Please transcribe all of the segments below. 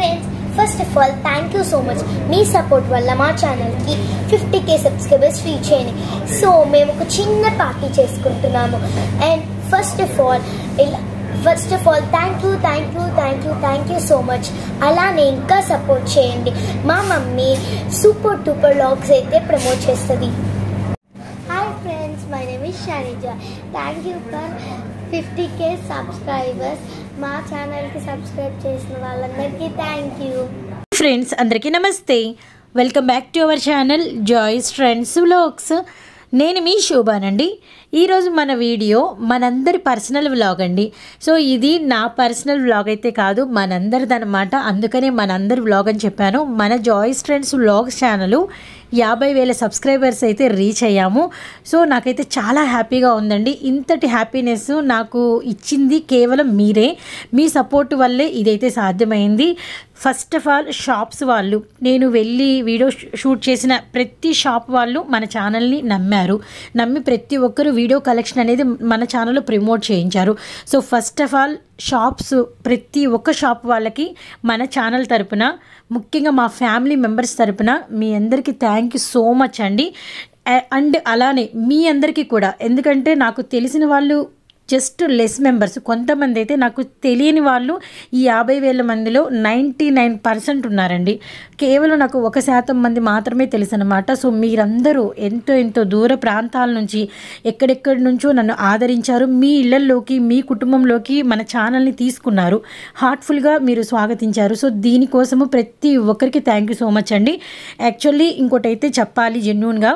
friends, first of all thank you so much. మీ support వల్ల మా ఛానల్ కి 50k సబ్స్క్రైబర్స్ రీచ్ అయ్యాయి. సో మేము ఒక చిన్న పార్టీ చేసుకుంటున్నాము. And first of all thank you so much. అలానే ఇంకా సపోర్ట్ చేయండి. మా మమ్మీ సూపర్ టూపర్ వ్లాగ్స్ అయితే ప్రమోట్ చేస్తుంది. Hi friends, my name is Shaniza. Thank you for 50k subscribers. మా ఛానల్కి సబ్స్క్రైబ్ చేసిన వాళ్ళందరికీ థ్యాంక్ యూ. ఫ్రెండ్స్ అందరికీ నమస్తే. Welcome back to our channel Joys Trends Vlogs. నేను మీ శోభానండి. ఈరోజు మన వీడియో మనందరి పర్సనల్ వ్లాగ్ అండి. సో ఇది నా పర్సనల్ వ్లాగ్ అయితే కాదు, మనందరిది అనమాట. అందుకనే మనందరి వ్లాగ్ అని చెప్పాను. మన Joys Trends Vlogs channel 50,000 subscribers అయితే రీచ్ అయ్యాము. సో నాకైతే చాలా హ్యాపీగా ఉందండి. ఇంతటి హ్యాపీనెస్ నాకు ఇచ్చింది కేవలం మీరే. మీ సపోర్ట్ వల్లే ఇదైతే సాధ్యమైంది. ఫస్ట్ ఆఫ్ ఆల్ షాప్స్ వాళ్ళు, నేను వెళ్ళి వీడియో షూట్ చేసిన ప్రతి షాప్ వాళ్ళు మన ఛానల్ని నమ్మి ప్రతి ఒక్కరు వీడియో కలెక్షన్ అనేది మన ఛానల్లో ప్రమోట్ చేయించారు. So first of all shops, ప్రతి ఒక్క షాప్ వాళ్ళకి మన ఛానల్ తరపున, ముఖ్యంగా మా ఫ్యామిలీ మెంబర్స్ తరపున మీ అందరికీ థ్యాంక్ యూ సో మచ్ అండి. అండ్ అలానే మీ అందరికీ కూడా, ఎందుకంటే నాకు తెలిసిన వాళ్ళు జస్ట్ లెస్ మెంబర్స్, కొంతమంది అయితే నాకు తెలియని వాళ్ళు ఈ 50,000 మందిలో 99% ఉన్నారండి. కేవలం నాకు 1% మంది మాత్రమే తెలుసు అనమాట. సో మీరందరూ ఎంతో దూర ప్రాంతాల నుంచి, ఎక్కడెక్కడి నుంచో నన్ను ఆదరించారు. మీ ఇళ్లలోకి, మీ కుటుంబంలోకి మన ఛానల్ని తీసుకున్నారు. హార్ట్ఫుల్గా మీరు స్వాగతించారు. సో దీనికోసము ప్రతి ఒక్కరికి థ్యాంక్ యూ సో మచ్ అండి. యాక్చువల్లీ ఇంకోటైతే చెప్పాలి, జెన్యూన్గా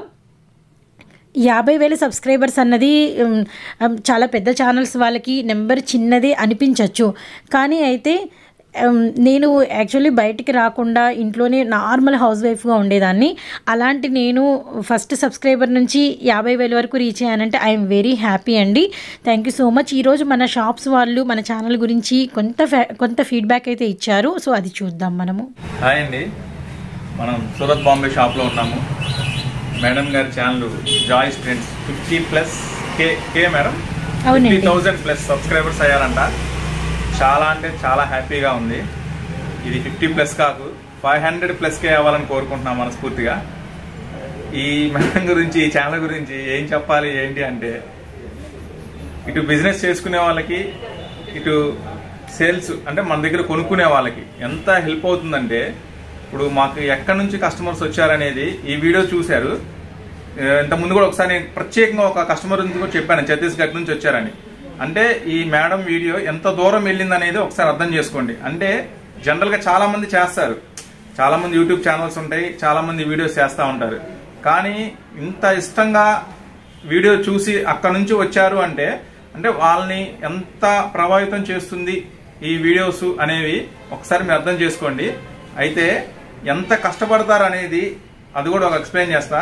50,000 సబ్స్క్రైబర్స్ అన్నది చాలా పెద్ద ఛానల్స్ వాళ్ళకి నెంబర్ చిన్నదే అనిపించవచ్చు. కానీ అయితే నేను యాక్చువల్లీ బయటికి రాకుండా ఇంట్లోనే నార్మల్ హౌస్ వైఫ్గా ఉండేదాన్ని. అలాంటి నేను ఫస్ట్ సబ్స్క్రైబర్ నుంచి 50,000 వరకు రీచ్ అయ్యానంటే ఐఎమ్ వెరీ హ్యాపీ అండి. Thank you so much. ఈరోజు మన షాప్స్ వాళ్ళు మన ఛానల్ గురించి కొంత ఫీడ్బ్యాక్ అయితే ఇచ్చారు. సో అది చూద్దాం మనము. హాయ్ అండి, మనం సూరత్ బాంబే షాప్లో ఉన్నాము. మేడం గారి channel Joys Trends 50+ madam 50,000+ subscribers అయ్యారంట. చాలా అంటే చాలా హ్యాపీగా ఉంది. ఇది 50+ కాదు, 500+K అవ్వాలని కోరుకుంటున్నాం మనస్ఫూర్తిగా. ఈ మేడం గురించి, ఈ ఛానల్ గురించి ఏం చెప్పాలి ఏంటి అంటే, ఇటు బిజినెస్ చేసుకునే వాళ్ళకి, ఇటు సేల్స్ అంటే మన దగ్గర కొనుక్కునే వాళ్ళకి ఎంత హెల్ప్ అవుతుందంటే, ఇప్పుడు మాకు ఎక్కడి నుంచి కస్టమర్స్ వచ్చారనేది ఈ వీడియో చూశారు. ఇంతకుముందు కూడా ఒకసారి నేను ప్రత్యేకంగా ఒక కస్టమర్ నుంచి కూడా చెప్పాను, ఛత్తీస్గఢ్ నుంచి వచ్చారని. అంటే ఈ మేడం వీడియో ఎంత దూరం వెళ్ళింది అనేది ఒకసారి అర్థం చేసుకోండి. అంటే జనరల్గా చాలా మంది చేస్తారు, చాలా మంది యూట్యూబ్ ఛానల్స్ ఉంటాయి, చాలా మంది వీడియోస్ చేస్తూ ఉంటారు. కానీ ఇంత ఇష్టంగా వీడియో చూసి అక్కడ నుంచి వచ్చారు అంటే వాళ్ళని ఎంత ప్రభావితం చేస్తుంది ఈ వీడియోస్ అనేవి ఒకసారి మీరు అర్థం చేసుకోండి. అయితే ఎంత కష్టపడతారు అనేది అది కూడా ఒక ఎక్స్ప్లెయిన్ చేస్తా.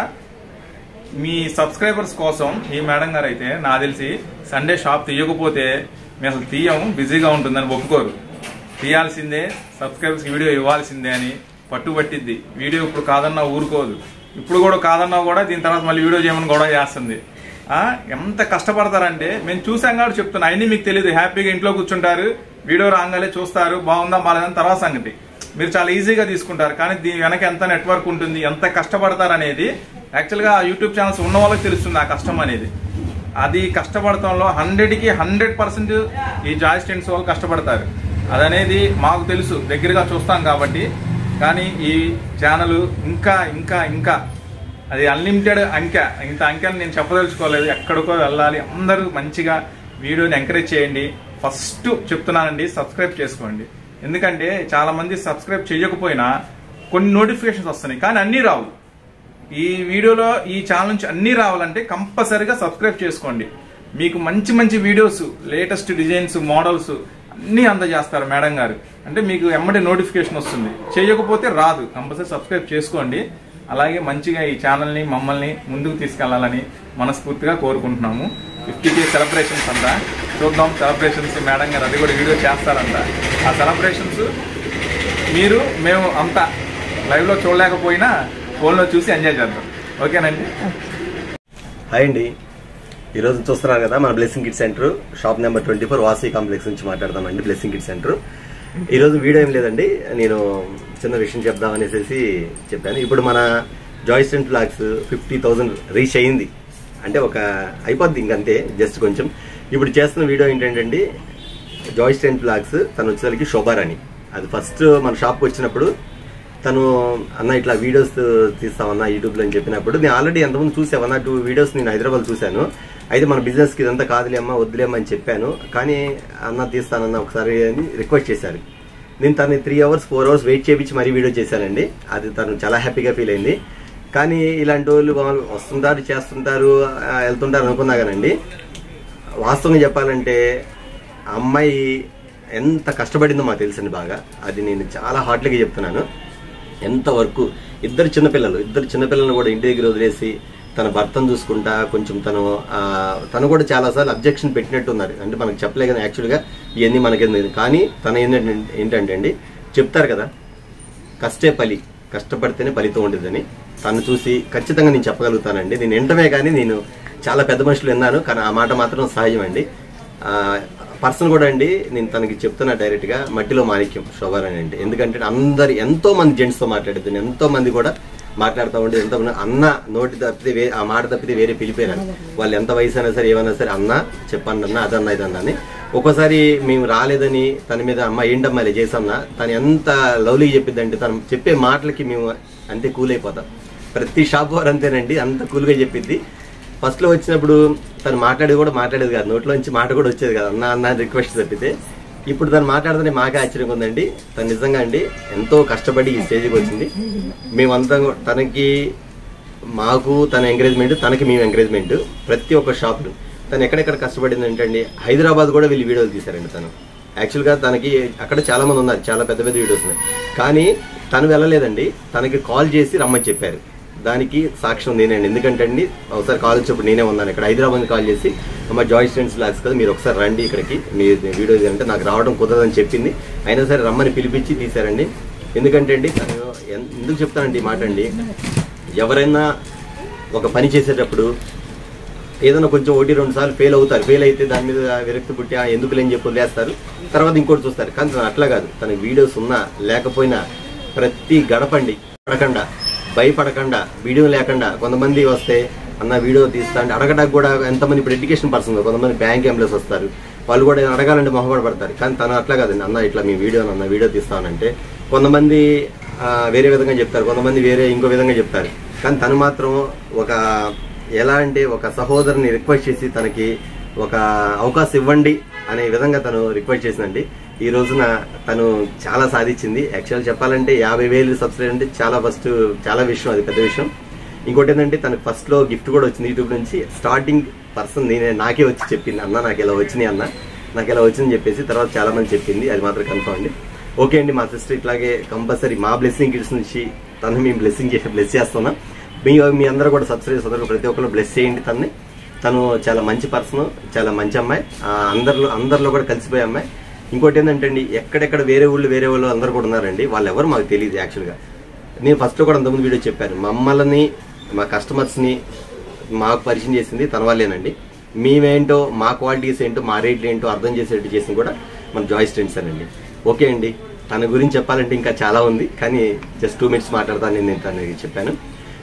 మీ సబ్స్క్రైబర్స్ కోసం ఈ మేడం గారు అయితే నాకు తెలిసి సండే షాప్ తీయకపోతే మేము అసలు తీయము, బిజీగా ఉంటుందని ఒప్పుకోరు. తీయాల్సిందే, సబ్స్క్రైబర్స్కి వీడియో ఇవ్వాల్సిందే అని పట్టుబట్టిద్ది. వీడియో ఇప్పుడు కాదన్నా ఊరుకోదు. ఇప్పుడు కూడా కాదన్నా కూడా దీని తర్వాత మళ్ళీ వీడియో చేయమని గొడవ చేస్తుంది. ఎంత కష్టపడతారంటే మేము చూసాం కాబట్టి చెప్తున్నా. అవన్నీ మీకు తెలియదు. హ్యాపీగా ఇంట్లో కూర్చుంటారు, వీడియో రాగానే చూస్తారు, బాగుందా బాగాలేదని తర్వాత సంగతి. మీరు చాలా ఈజీగా తీసుకుంటారు. కానీ దీని వెనక ఎంత నెట్వర్క్ ఉంటుంది, ఎంత కష్టపడతారు అనేది యాక్చువల్గా యూట్యూబ్ ఛానల్స్ ఉన్న వాళ్ళకి తెలుస్తుంది ఆ కష్టం అనేది. అది కష్టపడటంలో 100కి 100% ఈ జాయ్స్ ట్రెండ్స్ వాళ్ళు కష్టపడతారు. అదనేది మాకు తెలుసు, దగ్గరగా చూస్తాం కాబట్టి. కానీ ఈ ఛానల్ ఇంకా అది అన్లిమిటెడ్ అంకె. ఇంత అంకెని నేను చెప్పదలుచుకోలేదు. ఎక్కడికో వెళ్ళాలి. అందరూ మంచిగా వీడియోని ఎంకరేజ్ చేయండి. ఫస్ట్ చెప్తున్నానండి, సబ్స్క్రైబ్ చేసుకోండి. ఎందుకంటే చాలా మంది సబ్స్క్రైబ్ చేయకపోయినా కొన్ని నోటిఫికేషన్స్ వస్తున్నాయి, కానీ అన్నీ రావు. ఈ వీడియోలో, ఈ ఛానల్ నుంచి అన్నీ రావాలంటే కంపల్సరీగా సబ్స్క్రైబ్ చేసుకోండి. మీకు మంచి వీడియోస్, లేటెస్ట్ డిజైన్స్, మోడల్స్ అన్నీ అందజేస్తారు మేడం గారు. అంటే మీకు ఎమ్మటే నోటిఫికేషన్ వస్తుంది. చేయకపోతే రాదు. కంపల్సరీ సబ్స్క్రైబ్ చేసుకోండి. అలాగే మంచిగా ఈ ఛానల్ని, మమ్మల్ని ముందుకు తీసుకెళ్లాలని మనస్ఫూర్తిగా కోరుకుంటున్నాము. 50K సెలబ్రేషన్స్ అంట, చూద్దాం సెలబ్రేషన్స్. మేడం గారు అది కూడా వీడియో చేస్తారంట. ఆ సెలబ్రేషన్స్ మేము అంతా లైవ్లో చూడలేకపోయినా ఫోన్లో చూసి ఎంజాయ్ చేద్దాం. ఓకేనండి. హాయ్ అండి, ఈరోజు చూస్తున్నారు కదా మన Blessing Kids Centre shop number 24 వాసీ కాంప్లెక్స్ నుంచి మాట్లాడదామండి. బ్లెస్సింగ్ కిడ్స్ సెంటర్ ఈరోజు వీడియో ఏం లేదండి, నేను చిన్న విషయం చెప్దామనేసి చెప్పాను. ఇప్పుడు మన జాయ్ స్ట్రెంట్స్ వ్లాగ్స్ 50,000 రీచ్ అయ్యింది అంటే ఒక అయిపోద్ది ఇంకంతే, జస్ట్ కొంచెం. ఇప్పుడు చేస్తున్న వీడియో ఏంటంటే జాయ్ స్ట్రెంట్స్ వ్లాగ్స్ తను వచ్చేసరికి శోభారాణి. అది ఫస్ట్ మన షాప్కి వచ్చినప్పుడు తను అన్న ఇట్లా వీడియోస్ తీస్తామన్నా యూట్యూబ్లో అని చెప్పినప్పుడు నేను ఆల్రెడీ ఎంతమంది చూసామన్నా 2 వీడియోస్ నేను హైదరాబాద్ చూశాను. అయితే మన బిజినెస్కి ఇదంతా కాదులేమ్మా వద్దులేమ్మా అని చెప్పాను. కానీ అన్న తీస్తానన్న ఒకసారి అని రిక్వెస్ట్ చేశారు. నేను తను 3 hours 4 hours వెయిట్ చేయించి మరీ వీడియో చేశానండి. అది తను చాలా హ్యాపీగా ఫీల్ అయింది. కానీ ఇలాంటి వాళ్ళు వస్తుంటారు, చేస్తుంటారు, వెళ్తుంటారు అనుకున్నా కానండి, వాస్తవంగా చెప్పాలంటే అమ్మాయి ఎంత కష్టపడిందో మాకు తెలుసండి బాగా. అది నేను చాలా హార్ట్లీగా చెప్తున్నాను. ఎంతవరకు ఇద్దరు చిన్నపిల్లలను కూడా ఇంటి దగ్గర వదిలేసి తన భర్తను చూసుకుంటా కొంచెం తను కూడా చాలాసార్లు అబ్జెక్షన్ పెట్టినట్టున్నారు. అంటే మనకు చెప్పలే కదా యాక్చువల్గా ఇవన్నీ మనకి. కానీ తన ఏంటంటే అండి చెప్తారు కదా, కష్టపడితేనే ఫలితం ఉండేదని. తను చూసి ఖచ్చితంగా నేను చెప్పగలుగుతానండి. నేను వింటమే కానీ నేను చాలా పెద్ద మనుషులు విన్నాను, కానీ ఆ మాట మాత్రం సహజం అండి. పర్సన్ కూడా అండి నేను తనకి చెప్తున్నా డైరెక్ట్గా, మట్టిలో మాణిక్యం శోభారాణి అంటే. ఎందుకంటే ఎంతో మంది జెంట్స్తో మాట్లాడేది, ఎంతో మంది కూడా మాట్లాడుతూ ఉంటే ఎంతమంది అన్న నోటి తప్పితే ఆ మాట తప్పితే వేరే పిలిపోయారు. వాళ్ళు ఎంత వయసు అయినా సరే ఏమైనా సరే అన్న చెప్పండి అన్న అదన్నా ఇదన్నా అని. ఒక్కోసారి మేము రాలేదని తన మీద అమ్మ ఏంటమ్మా ఇలా చేసన్నా తను ఎంత లవ్లీగా చెప్పిద్దంటే తను చెప్పే మాటలకి మేము అంతే కూల్ అయిపోతాం. ప్రతి షాప్ వారు అంతేనండి, అంత కూల్గా చెప్పిద్ది. ఫస్ట్లో వచ్చినప్పుడు తను మాట్లాడేది కాదు, నోట్లోంచి మాట కూడా వచ్చేది కాదు అన్న అన్న రిక్వెస్ట్ తప్పితే. ఇప్పుడు తను మాట్లాడితే మాకే ఆశ్చర్యంగా ఉందండి. తను నిజంగా అండి ఎంతో కష్టపడి ఈ స్టేజ్కి వచ్చింది. మేమంతా మాకు తన ఎంకరేజ్మెంట్, తనకి మేము ఎంకరేజ్మెంట్. ప్రతి ఒక్క షాప్లో తను ఎక్కడెక్కడ కష్టపడింది అంటే హైదరాబాద్ కూడా వీళ్ళు వీడియోలు తీశారండి. తను యాక్చువల్గా తనకి అక్కడ చాలా మంది ఉన్నారు, చాలా పెద్ద పెద్ద వీడియోస్ ఉన్నాయి. కానీ తను వెళ్ళలేదండి, తనకి కాల్ చేసి రమ్మని చెప్పారు. దానికి సాక్ష్యం నేనండి. ఎందుకంటే అండి ఒకసారి కాల్ వచ్చినప్పుడు నేనే ఉన్నాను ఇక్కడ. హైదరాబాద్ కాల్ చేసి అమ్మ జాయ్ స్ట్రెంట్స్ వ్లాగ్స్ కదా, మీరు ఒకసారి రండి ఇక్కడికి, మీ వీడియో అంటే నాకు రావడం కుదరదని చెప్పింది. అయినా సరే రమ్మని పిలిపించి తీశారండి. ఎందుకంటే అండి తను ఎందుకు చెప్తానండి ఈ మాట అండి, ఎవరైనా ఒక పని చేసేటప్పుడు ఏదైనా కొంచెం 1-2 సార్లు ఫెయిల్ అవుతారు. ఫెయిల్ అయితే దాని మీద విరక్తి పుట్టి ఎందుకు లేని చెప్పి వదిలేస్తారు, తర్వాత ఇంకోటి చూస్తారు. కానీ తను అట్లా కాదు. తన వీడియోస్ ఉన్నా లేకపోయినా ప్రతి గడపండి భయపడకుండా వీడియో లేకుండా. కొంతమంది వస్తే అన్న వీడియో తీస్తా అంటే అడగడానికి కూడా ఎంతమంది ఇప్పుడు ఎడ్యుకేషన్ పర్సన్, కొంతమంది బ్యాంక్ ఎంప్లాయీస్ వస్తారు, వాళ్ళు కూడా అడగాలంటే మొహపడతారు. కానీ తను అట్లా కాదండి, అన్న ఇట్లా మీ వీడియో తీస్తానంటే కొంతమంది వేరే విధంగా చెప్తారు, కొంతమంది వేరే ఇంకో విధంగా చెప్తారు. కానీ తను మాత్రం ఎలా అంటే ఒక సహోదరుని రిక్వెస్ట్ చేసి తనకి ఒక అవకాశం ఇవ్వండి అనే విధంగా తను రిక్వెస్ట్ చేసిందండి. ఈ రోజున తను చాలా సాధించింది. యాక్చువల్ చెప్పాలంటే 50,000 సబ్స్క్రైబర్ అంటే చాలా విషయం, అది పెద్ద విషయం. ఇంకోటి ఏంటంటే తనకు ఫస్ట్లో గిఫ్ట్ కూడా వచ్చింది యూట్యూబ్ నుంచి. స్టార్టింగ్ పర్సన్ నాకే వచ్చి చెప్పింది, అన్న నాకు ఇలా వచ్చినాయి అన్న, నాకు ఇలా వచ్చిందని చెప్పేసి. తర్వాత చాలా మంది చెప్పింది, అది మాత్రం కన్ఫర్మ్ అండి. ఓకే అండి, మా సిస్టర్ ఇట్లాగే కంపల్సరీ మా బ్లెస్సింగ్ కిడ్స్ నుంచి తను మేము బ్లెస్ చేస్తున్నాం. మీ అందరూ కూడా సబ్స్క్రైబర్స్ అందరూ ప్రతి ఒక్కరు బ్లెస్ చేయండి తనని. తను చాలా మంచి పర్సన్, చాలా మంచి అమ్మాయి, అందరిలో కూడా కలిసిపోయే అమ్మాయి. ఇంకోటి ఏంటంటే అండి ఎక్కడెక్కడ వేరే వాళ్ళు అందరూ కూడా ఉన్నారండి. వాళ్ళు ఎవరు మాకు తెలియదు యాక్చువల్గా. నేను ఫస్ట్లో కూడా అంతకుముందు వీడియో చెప్పాను, మమ్మల్ని మా కస్టమర్స్ని మాకు పరిచయం చేసింది తన వాళ్ళేనండి. మేమేంటో మా క్వాలిటీస్ ఏంటో మా రేట్లు ఏంటో అర్థం చేసేట్టు చేసింది కూడా మన జాయ్ స్ట్రెంట్స్ అండి. ఓకే అండి, తన గురించి చెప్పాలంటే ఇంకా చాలా ఉంది, కానీ జస్ట్ 2 minutes మాట్లాడతాను. నేను తనకి చెప్పాను.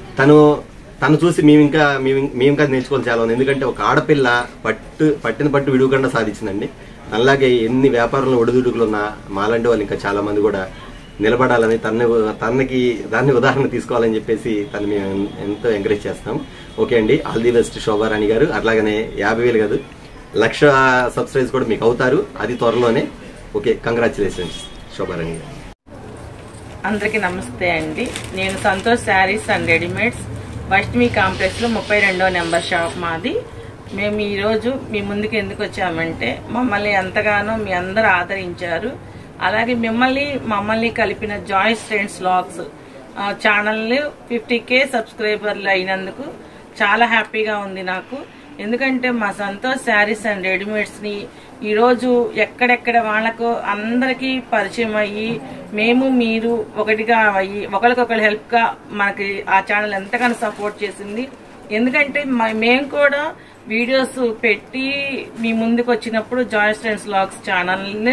తను చూసి మేము ఇంకా నేర్చుకోవాలి చాలా ఉంది. ఎందుకంటే ఒక ఆడపిల్ల పట్టిన పట్టు విడువకుండా సాధించిందండి. అలాగే ఎన్ని వ్యాపారంలో ఒడిదుడుకులు ఉన్నా మాలాంటి వాళ్ళు ఇంకా చాలా మంది కూడా నిలబడాలని దాన్ని ఉదాహరణ తీసుకోవాలని చెప్పేసి తను మేము ఎంతో ఎంకరేజ్ చేస్తాం. ఓకే అండి, ఆల్ ది బెస్ట్ శోభారాణి గారు. అట్లాగనే 50,000 కాదు 1,00,000 సబ్స్క్రైబర్స్ కూడా మీకు అవుతారు, అది త్వరలోనే. ఓకే, కంగ్రాచులేషన్స్ శోభారాణి గారు. అందరికీ నమస్తే అండి. నేను సంతోష్ శారీస్ అండ్ రెడీమేడ్స్ వైష్ణవి కాంప్లెక్స్లో 32వ నెంబర్ షాప్ మాది. మేము ఈరోజు మీ ముందుకు ఎందుకు వచ్చామంటే మమ్మల్ని ఎంతగానో మీ అందరూ ఆదరించారు. అలాగే మమ్మల్ని కలిపిన జాయ్ స్ట్రెంట్స్ వ్లాగ్స్ ఛానల్ని 50K సబ్స్క్రైబర్లు అయినందుకు చాలా హ్యాపీగా ఉంది నాకు. ఎందుకంటే మా సంతోష్ శారీస్ అండ్ రెడీమేడ్స్ని ఈరోజు ఎక్కడెక్కడ వాళ్ళకు అందరికీ పరిచయం అయ్యి మీరు ఒకటిగా అయ్యి ఒకరికొకరు హెల్ప్గా మనకి ఆ ఛానల్ ఎంతగానో సపోర్ట్ చేసింది. ఎందుకంటే మేము కూడా వీడియోస్ పెట్టి మీ ముందుకు వచ్చినప్పుడు జాయ్ స్ట్రెంట్స్ వ్లాగ్స్ ఛానల్ని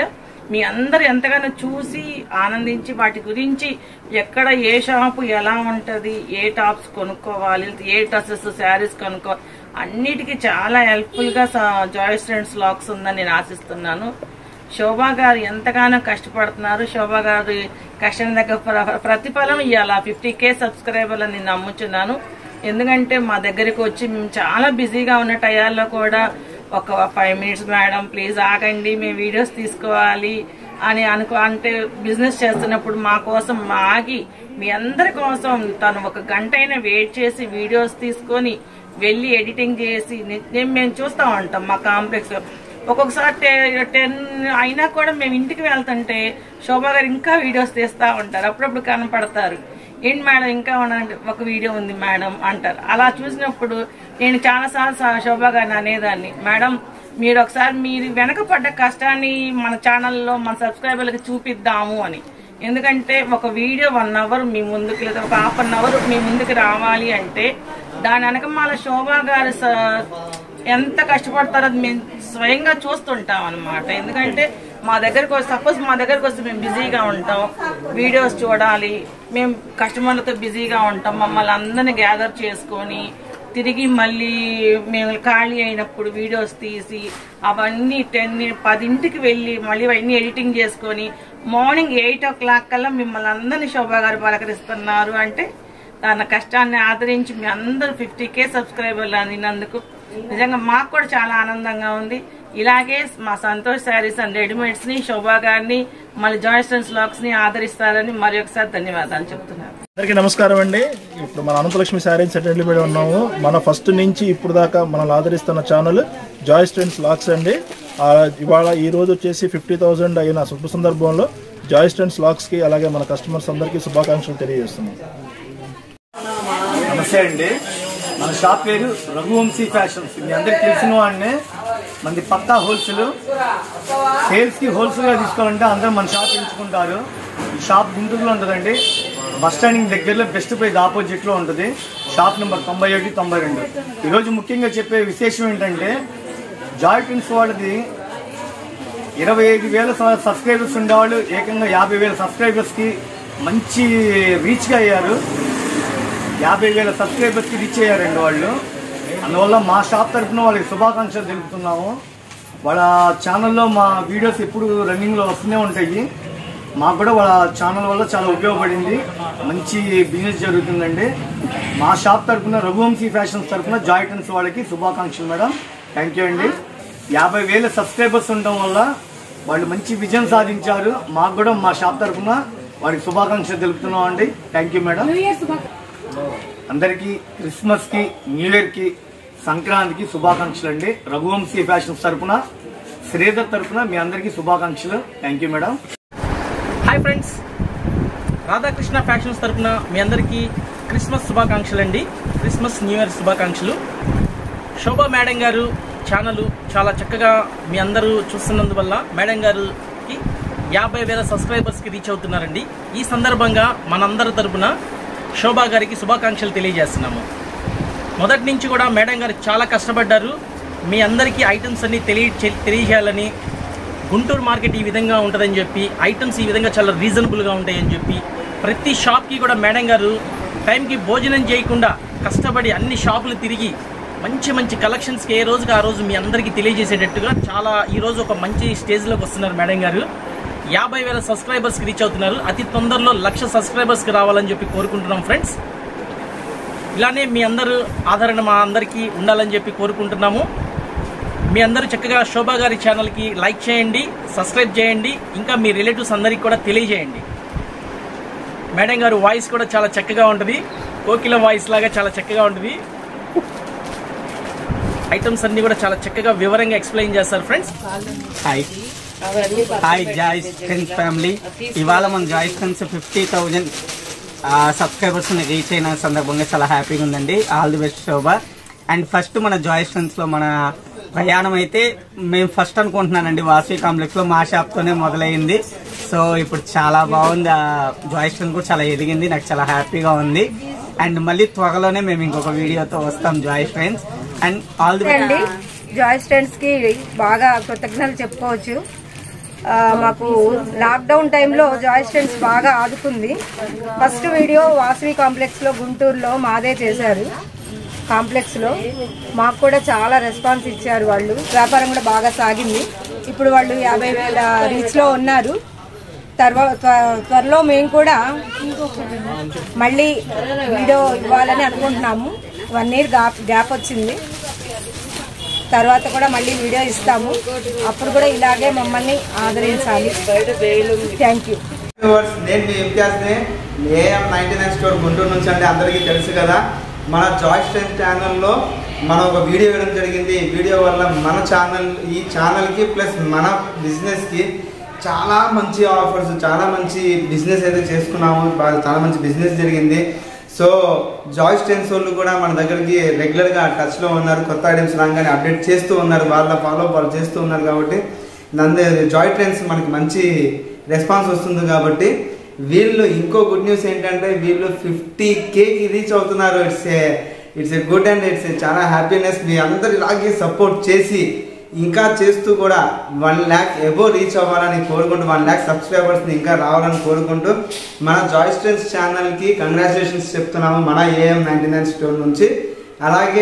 మీ అందరు ఎంతగానో చూసి ఆనందించి వాటి గురించి ఎక్కడ ఏ షాపు ఎలా ఉంటది, ఏ టాప్స్ కొనుక్కోవాలి, ఏ డ్రెస్సెస్ శారీస్ కొనుక్కోవాలి, అన్నిటికీ చాలా హెల్ప్ఫుల్ గా జాయ్ స్టూడెంట్స్ వ్లాగ్స్ ఉందని నేను ఆశిస్తున్నాను. శోభా గారు ఎంతగానో కష్టపడుతున్నారు. శోభా గారు కష్టం దగ్గర ప్రతిఫలం ఇవాళ 50K సబ్స్క్రైబర్లు నేను నమ్ముచున్నాను. ఎందుకంటే మా దగ్గరికి వచ్చి మేము చాలా బిజీగా ఉన్న టయాల్లో కూడా ఒక 5 minutes మేడం ప్లీజ్ ఆగండి, మేము వీడియోస్ తీసుకోవాలి అని అంటే బిజినెస్ చేస్తున్నప్పుడు మా కోసం ఆగి మీ అందరి కోసం తను 1 గంట అయినా వెయిట్ చేసి వీడియోస్ తీసుకొని వెళ్ళి ఎడిటింగ్ చేసి మేము చూస్తూ ఉంటాం మా కాంప్లెక్స్ లో. ఒక్కొక్కసారి 10 అయినా కూడా మేము ఇంటికి వెళ్తుంటే శోభా గారు ఇంకా వీడియోస్ తీస్తూ ఉంటారు. అప్పుడప్పుడు కనపడతారు. ఏంటి మేడం ఇంకా ఉన్నారంటే ఒక వీడియో ఉంది మేడం అంటారు. అలా చూసినప్పుడు నేను చాలాసార్లు శోభా గారిని అనేదాన్ని, మేడం మీరు ఒకసారి మీరు వెనకపడ్డ కష్టాన్ని మన ఛానల్లో మన సబ్స్క్రైబర్లకు చూపిద్దాము అని. ఎందుకంటే ఒక వీడియో 1 hour మీ ముందుకు లేదా ఒక 1/2 hour మీ ముందుకు రావాలి అంటే దాని వెనకమాల శోభా గారు ఎంత కష్టపడతారో అది మేము స్వయంగా చూస్తుంటాం అనమాట. ఎందుకంటే మా దగ్గరకు సపోజ్ మా దగ్గరకు వస్తే మేము బిజీగా ఉంటాం, వీడియోస్ చూడాలి, మేము కస్టమర్లతో బిజీగా ఉంటాం, మమ్మల్ని అందరినీ గ్యాదర్ చేసుకొని తిరిగి మళ్ళీ మేము ఖాళీ అయినప్పుడు వీడియోస్ తీసి అవన్నీ 10 వెళ్ళి మళ్ళీ అవన్నీ ఎడిటింగ్ చేసుకొని మార్నింగ్ 8 o'clock కల్లా మిమ్మల్ని అందరినీ శోభా గారు పలకరిస్తున్నారు అంటే తన కష్టాన్ని ఆదరించి మీ అందరూ 50K సబ్స్క్రైబర్లు అందినందుకు నిజంగా మాకు కూడా చాలా ఆనందంగా ఉంది. ఇలాగే మా సంతోష్ శారీస్ అండ్ రెడీమేడ్స్ ని, శోభా గారిని, మళ్ళీ జాయ్ స్టూడెంట్స్ వ్లాగ్స్ ని ఆదరిస్తారని మరి ఒకసారి ధన్యవాదాలు చెప్తున్నాను. అందరికీ నమస్కారం అండి. ఇప్పుడు మన అనంతలక్ష్మి శారీస్ సెటిల్ మీద ఉన్నాము. మన ఫస్ట్ నుంచి ఇప్పుడు దాకా మనల్ని ఆదరిస్తున్న ఛానల్ జాయ్ స్టూడెంట్స్ వ్లాగ్స్ అండి. ఇవాళ ఈ రోజు వచ్చేసి 50,000 అయిన శుభ సందర్భంలో జాయ్ స్టూడెంట్స్ వ్లాగ్స్ కి అలాగే మన కస్టమర్స్ అందరికీ శుభాకాంక్షలు తెలియజేస్తున్నాం. నమస్తే అండి. మన షాప్ పేరు రఘువంశీ ఫ్యాషన్స్. మీ అందరికి తెలిసిన వాడినే, మనది పక్కా హోల్సేల్. సేల్స్ కి హోల్సేల్ గా తీసుకోవాలంటే అందరూ మన షాప్ ఎంచుకుంటారు. ఈ షాప్ గుంటూరులో ఉంటుందండి. బస్ స్టాండింగ్ దగ్గరలో బెస్ట్ ప్రైజ్ ఆపోజిట్ లో ఉంటుంది. Shop number 91, 92. ఈరోజు ముఖ్యంగా చెప్పే విశేషం ఏంటంటే జాయ్ ట్విన్స్ వాళ్ళది 25,000 సబ్స్క్రైబర్స్ ఉండేవాళ్ళు ఏకంగా 50,000 సబ్స్క్రైబర్స్ కి మంచి రీచ్ గా అయ్యారు. 50,000 సబ్స్క్రైబర్స్ కి రీచ్ అయ్యారండి వాళ్ళు. అందువల్ల మా షాప్ తరఫున వాళ్ళకి శుభాకాంక్షలు తెలుపుతున్నాము. వాళ్ళ ఛానల్లో మా వీడియోస్ ఎప్పుడు రన్నింగ్ లో వస్తూనే ఉంటాయి. మాకు కూడా వాళ్ళ ఛానల్ వల్ల చాలా ఉపయోగపడింది. మంచి బిజినెస్ జరుగుతుందండి. మా షాప్ తరఫున రఘువంశీ ఫ్యాషన్స్ తరఫున జాయ్ ట్విన్స్ వాళ్ళకి శుభాకాంక్షలు మేడం. థ్యాంక్ యూ అండి. 50,000 సబ్స్క్రైబర్స్ ఉండటం వల్ల వాళ్ళు మంచి విజయం సాధించారు. మాకు కూడా మా షాప్ తరఫున వారికి శుభాకాంక్షలు తెలుపుతున్నాం అండి. Thank you madam. అందరికీ క్రిస్మస్ కి, న్యూ ఇయర్ కి, సంక్రాంతికి శుభాకాంక్షలు అండి. రఘువంశీ ఫ్యాషన్స్ తరఫున, శ్రీధర్ తరఫున మీ అందరికీ శుభాకాంక్షలు. Thank you madam. Hi friends, Radhakrishna Fashions తరఫున మీ అందరికీ క్రిస్మస్ శుభాకాంక్షలు అండి. క్రిస్మస్, న్యూ ఇయర్ శుభాకాంక్షలు. శోభా మేడం గారు ఛానల్ చాలా చక్కగా మీ అందరూ చూస్తున్నందువల్ల మేడం గారికి 50,000 సబ్స్క్రైబర్స్కి రీచ్ అవుతున్నారండి. ఈ సందర్భంగా మనందరి తరపున శోభా గారికి శుభాకాంక్షలు తెలియజేస్తున్నాము. మొదటి నుంచి కూడా మేడం గారు చాలా కష్టపడ్డారు. మీ అందరికీ ఐటమ్స్ అన్ని తెలియజేయాలని, గుంటూరు మార్కెట్ ఈ విధంగా ఉంటుందని చెప్పి, ఐటమ్స్ ఈ విధంగా చాలా రీజనబుల్గా ఉంటాయని చెప్పి, ప్రతి షాప్కి కూడా మేడం గారు టైంకి భోజనం చేయకుండా కష్టపడి అన్ని షాపులు తిరిగి మంచి మంచి కలెక్షన్స్కి ఏ రోజుకి ఆ రోజు మీ అందరికీ తెలియజేసేటట్టుగా చాలా ఈరోజు ఒక మంచి స్టేజ్లోకి వస్తున్నారు మేడం గారు. 50,000 సబ్స్క్రైబర్స్కి రీచ్ అవుతున్నారు. అతి తొందరలో 1,00,000 సబ్స్క్రైబర్స్కి రావాలని చెప్పి కోరుకుంటున్నాం ఫ్రెండ్స్. ఇలానే మీ అందరూ ఆదరణ మా అందరికీ ఉండాలని చెప్పి కోరుకుంటున్నాము. మీ అందరూ చక్కగా శోభా గారి ఛానల్కి లైక్ చేయండి, సబ్స్క్రైబ్ చేయండి, ఇంకా మీ రిలేటివ్స్ అందరికీ కూడా తెలియజేయండి. మేడం గారు వాయిస్ కూడా చాలా చక్కగా ఉంటుంది, కోకిల వాయిస్ లాగా చాలా చక్కగా ఉంటుంది. ఐటమ్స్ అన్ని కూడా చాలా చక్కగా వివరంగా ఎక్స్ప్లెయిన్ చేస్తారు friends. Hi Joy students family. ఇవాళ మన జాయ్ స్టూడెంట్స్ 50,000 సబ్స్క్రైబర్స్ రీచ్ అయిన సందర్భంగా చాలా హ్యాపీగా ఉందండి. All the best Shobha. And first మన జాయ్ స్టూడెంట్స్ లో మన ప్రయాణం అయితే మేము ఫస్ట్ అనుకుంటున్నానండి వాసవి కాంప్లెక్స్ లో మా షాప్ తోనే మొదలైంది. సో ఇప్పుడు చాలా బాగుంది. జాయ్ స్టూడెంట్ కూడా చాలా ఎదిగింది. నాకు చాలా హ్యాపీగా ఉంది. అండ్ మళ్ళీ త్వరలోనే మేము ఇంకొక వీడియోతో వస్తాం Joy friends. And all the best. Joy students కి బాగా కృతజ్ఞతలు చెప్పుకోవచ్చు. మాకు లాక్డౌన్ టైంలో జాయ్ స్టెంట్స్ బాగా ఆదుకుంది. ఫస్ట్ వీడియో వాసవి కాంప్లెక్స్లో గుంటూరులో మాదే చేశారు. కాంప్లెక్స్లో మాకు కూడా చాలా రెస్పాన్స్ ఇచ్చారు. వాళ్ళు వ్యాపారం కూడా బాగా సాగింది. ఇప్పుడు వాళ్ళు 50,000 రీచ్లో ఉన్నారు. త్వరలో మేము కూడా మళ్ళీ వీడియో ఇవ్వాలని అనుకుంటున్నాము. 1 year గ్యాప్ వచ్చింది. తర్వాత కూడా మళ్ళీ వీడియో ఇస్తాము. అప్పుడు కూడా ఇలాగే మమ్మల్ని ఆదరించాలి. Thank you. నేను మీ ఇంతియాజ్ని ఏఎం 99 స్టోర్ గుంటూరు నుంచి అండి. అందరికీ తెలుసు కదా, మన జాయ్ స్ట్రెంట్స్ ఛానల్లో మనం ఒక వీడియో వేయడం జరిగింది. ఈ వీడియో వల్ల మన ఈ ఛానల్కి ప్లస్ మన బిజినెస్కి చాలా మంచి ఆఫర్స్, చాలా మంచి బిజినెస్ అయితే చేసుకున్నాము. చాలా మంచి బిజినెస్ జరిగింది. సో జాయ్ స్ట్రెంట్స్ వాళ్ళు కూడా మన దగ్గరికి రెగ్యులర్గా టచ్లో ఉన్నారు. కొత్త ఐటమ్స్ రాగానే అప్డేట్ చేస్తూ ఉన్నారు. వాళ్ళ వాళ్ళు చేస్తూ ఉన్నారు. కాబట్టి జాయ్ స్ట్రెంట్స్ మనకి మంచి రెస్పాన్స్ వస్తుంది. కాబట్టి వీళ్ళు ఇంకో గుడ్ న్యూస్ ఏంటంటే వీళ్ళు 50K రీచ్ అవుతున్నారు. It's a good and it's చాలా హ్యాపీనెస్. మీ అందరు ఇలాగే సపోర్ట్ చేసి ఇంకా చేస్తూ కూడా 1 lakh అబోవ్ రీచ్ అవ్వాలని కోరుకుంటూ 1 lakh సబ్స్క్రైబర్స్ని ఇంకా రావాలని కోరుకుంటూ మన జాయ్ స్ట్రెంట్స్ ఛానల్కి కంగ్రాచులేషన్స్ చెప్తున్నాము మన ఏఎం 99 స్టోర్ నుంచి. అలాగే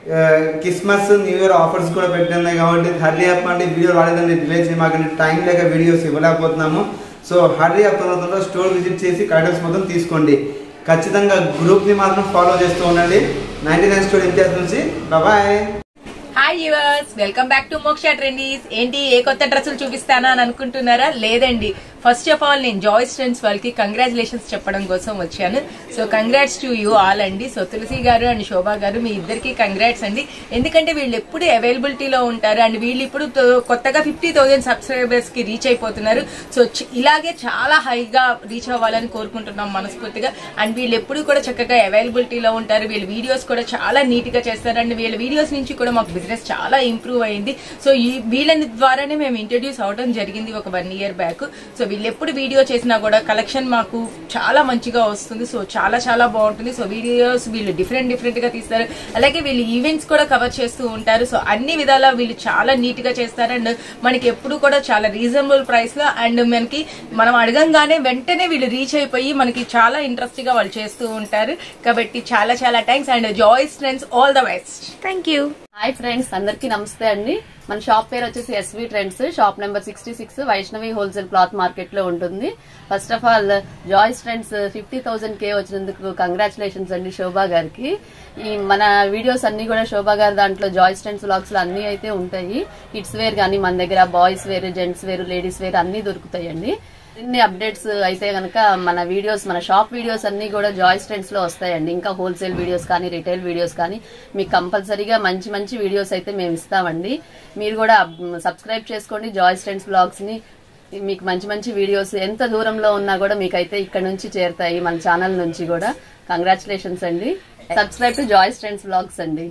క్రిస్మస్ న్యూ ఇయర్ ఆఫర్స్ కూడా పెట్టింది. కాబట్టి హర్రీ అప్ అండి, వీడియో రాలేదండి, డిలే చేయమాకండి, టైం లేక వీడియోస్ ఇవ్వలేకపోతున్నాము. సో హర్రీ అప్ తొందరగా స్టోర్ విజిట్ చేసి ఐటమ్స్ మొత్తం తీసుకోండి. ఖచ్చితంగా గ్రూప్ని మాత్రం ఫాలో చేస్తూ ఉండండి. 99 స్టోర్ ఇంతియాజ్ నుంచి bye. Hi viewers, welcome back to Moksha Trendies. ఏంటి ఏ కొత్త డ్రెస్సులు చూపిస్తానా అని అనుకుంటున్నారా? లేదండి, ఫస్ట్ ఆఫ్ ఆల్ నేను జాయ్ స్ట్రెంట్స్ వాళ్ళకి కంగ్రాచులేషన్స్ చెప్పడం కోసం వచ్చాను. So congrats to you all అండి. సో తులసి గారు అండ్ శోభా గారు, మీ ఇద్దరికి కంగ్రాట్స్ అండి. ఎందుకంటే వీళ్ళు ఎప్పుడు అవైలబిలిటీలో ఉంటారు అండ్ వీళ్ళు ఇప్పుడు కొత్తగా 50,000 సబ్స్క్రైబర్స్ కి రీచ్ అయిపోతున్నారు. సో ఇలాగే చాలా హైగా రీచ్ అవ్వాలని కోరుకుంటున్నాం మనస్ఫూర్తిగా. అండ్ వీళ్ళు ఎప్పుడు కూడా చక్కగా అవైలబిలిటీలో ఉంటారు. వీళ్ళ వీడియోస్ కూడా చాలా నీట్ గా చేస్తారు అండ్ వీళ్ళ వీడియోస్ నుంచి కూడా మాకు బిజినెస్ చాలా ఇంప్రూవ్ అయింది. సో ఈ వీళ్ళ ద్వారానే మేము ఇంట్రడ్యూస్ అవడం జరిగింది ఒక 1 year బ్యాక్. సో వీళ్ళు ఎప్పుడు వీడియో చేసినా కూడా కలెక్షన్ మాకు చాలా మంచిగా వస్తుంది. సో చాలా చాలా బాగుంటుంది. సో వీడియోస్ వీళ్ళు డిఫరెంట్ గా తీస్తారు. అలాగే వీళ్ళు ఈవెంట్స్ కూడా కవర్ చేస్తూ ఉంటారు. సో అన్ని విధాలా వీళ్ళు చాలా నీట్ గా చేస్తారు అండ్ మనకి ఎప్పుడు కూడా చాలా రీజనబుల్ ప్రైస్ లో అండ్ మనకి మనం అడగంగానే వెంటనే వీళ్ళు రీచ్ అయిపోయి మనకి చాలా ఇంట్రెస్ట్ గా వాళ్ళు చేస్తూ ఉంటారు. కాబట్టి చాలా చాలా thanks and Joys Trends all the best. Thank you. Hi friends, అందరికీ నమస్తే అండి. మన షాప్ పేరు వచ్చేసి SV Trends. Shop number 66 Vaishnavi wholesale cloth market లో ఉంటుంది. First of all Joys Trends 50,000K వచ్చినందుకు కంగ్రాచులేషన్స్ అండి శోభా గారికి. ఈ మన వీడియోస్ అన్ని కూడా శోభా గారి దాంట్లో జాయ్ స్ట్రెంట్స్ వ్లాగ్స్ లో అన్ని అయితే ఉంటాయి. కిడ్స్ వేర్ కానీ మన దగ్గర boys wear, gents wear, ladies wear అన్ని దొరుకుతాయండి. ఇన్ని అప్డేట్స్ అయితే గనక మన వీడియోస్, మన షాప్ వీడియోస్ అన్ని కూడా జాయ్ స్ట్రెంట్స్ లో వస్తాయండి. ఇంకా హోల్సేల్ వీడియోస్ కానీ రిటైల్ వీడియోస్ కానీ మీకు కంపల్సరీగా మంచి వీడియోస్ అయితే మేము ఇస్తామండి. మీరు కూడా సబ్స్క్రైబ్ చేసుకోండి జాయ్ స్ట్రెంట్స్ వ్లాగ్స్ ని. మీకు మంచి వీడియోస్ ఎంత దూరంలో ఉన్నా కూడా మీకైతే ఇక్కడ నుంచి చేరుతాయి మన ఛానల్ నుంచి కూడా. కంగ్రాచులేషన్స్ అండి. Subscribe to Joys Trends vlogs అండి.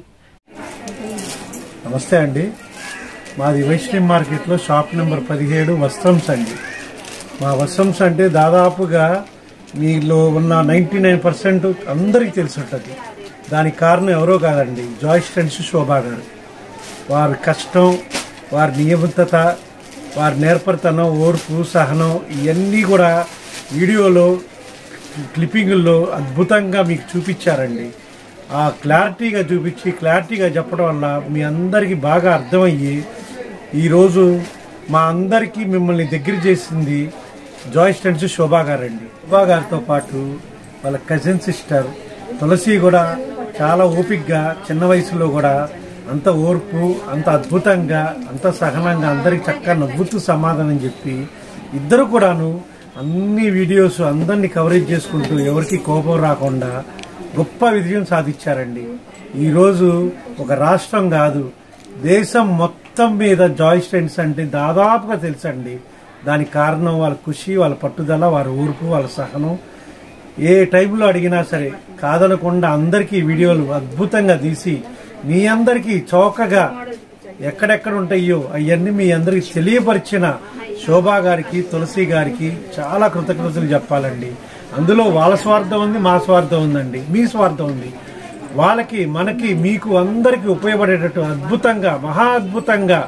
నమస్తే అండి, మాది వైష్ణవి మార్కెట్ లో షాప్ నెంబర్ 17 వస్త్రమ్స్ అండి. మా వస్త్రమ్స్ అంటే దాదాపుగా మీలో ఉన్న 99% అందరికీ తెలిసి ఉంటుంది. దానికి కారణం ఎవరో కాదండి, జాయ్ స్ట్రెంట్స్ శోభా గారు. వారి కష్టం, వారి నియమితత, వారి నేర్పరితనం, ఓర్పు, సహనం ఇవన్నీ కూడా వీడియోలో క్లిప్పింగుల్లో అద్భుతంగా మీకు చూపించారండి. ఆ క్లారిటీగా చూపించి క్లారిటీగా చెప్పడం వల్ల మీ అందరికీ బాగా అర్థమయ్యి ఈరోజు మా అందరికీ మిమ్మల్ని దగ్గర చేసింది జాయ్ స్ట్రెంట్స్ శోభా గారండి. శోభా గారితో పాటు వాళ్ళ కజిన్ సిస్టర్ తులసి కూడా చాలా ఓపికగా చిన్న వయసులో కూడా అంత ఓర్పు, అంత అద్భుతంగా, అంత సహనంగా అందరికి చక్కగా నవ్వుతూ సమాధానం చెప్పి ఇద్దరు కూడాను అన్ని వీడియోస్ అందరినీ కవరేజ్ చేసుకుంటూ ఎవరికి కోపం రాకుండా గొప్ప విజయం సాధించారండి. ఈరోజు ఒక రాష్ట్రం కాదు, దేశం మొత్తం మీద జాయ్ స్ట్రెంట్స్ అంటే దాదాపుగా తెలుసండి. దానికి కారణం వాళ్ళ కృషి, వాళ్ళ పట్టుదల, వారి ఓర్పు, వాళ్ళ సహనం. ఏ టైంలో అడిగినా సరే కాదనకుండా అందరికీ వీడియోలు అద్భుతంగా తీసి మీ అందరికీ చౌకగా ఎక్కడెక్కడ ఉంటాయో అవన్నీ మీ అందరికి తెలియపరిచిన శోభా గారికి, తులసి గారికి చాలా కృతజ్ఞతలు చెప్పాలండి. అందులో వాళ్ళ స్వార్థం ఉంది, మా స్వార్థం ఉందండి, మీ స్వార్థం ఉంది. వాళ్ళకి, మనకి, మీకు అందరికీ ఉపయోగపడేటట్టు అద్భుతంగా, మహా అద్భుతంగా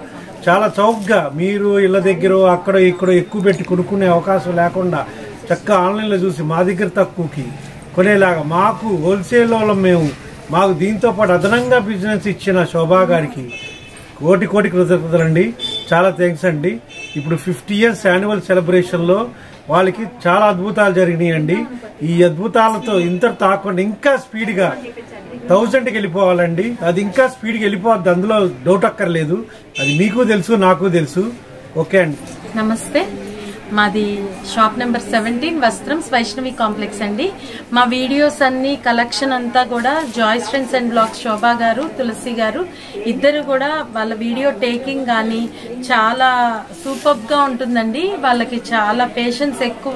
చాలా చౌకగా మీరు ఇళ్ళ దగ్గర అక్కడ ఇక్కడ ఎక్కువ పెట్టి కొనుక్కునే అవకాశం లేకుండా చక్కగా ఆన్లైన్లో చూసి మా దగ్గర తక్కువకి కొనేలాగా మాకు హోల్సేల్ వాళ్ళం మాకు దీంతో పాటు అదనంగా బిజినెస్ ఇచ్చిన శోభా గారికి కోటి కృతజ్ఞతలండి. చాలా థ్యాంక్స్ అండి. ఇప్పుడు 50 years యాన్యువల్ సెలబ్రేషన్లో వాళ్ళకి చాలా అద్భుతాలు జరిగినాయండి. ఈ అద్భుతాలతో ఇంత తాకుండా ఇంకా స్పీడ్గా 1000కి వెళ్ళిపోవాలండి. అది ఇంకా స్పీడ్గా వెళ్ళిపోవద్దు, అందులో డౌట్ అక్కర్లేదు. అది మీకు తెలుసు, నాకు తెలుసు. ఓకే అండి. నమస్తే, మాది షాప్ నెంబర్ 17 వస్త్రం వైష్ణవి కాంప్లెక్స్ అండి. మా వీడియోస్ అన్ని కలెక్షన్ అంతా కూడా Joys Trends and blogs Shobha గారు, తులసి గారు ఇద్దరు కూడా వాళ్ళ వీడియో టేకింగ్ కానీ చాలా సూపర్ గా ఉంటుందండి. వాళ్ళకి చాలా పేషెన్స్ ఎక్కువ,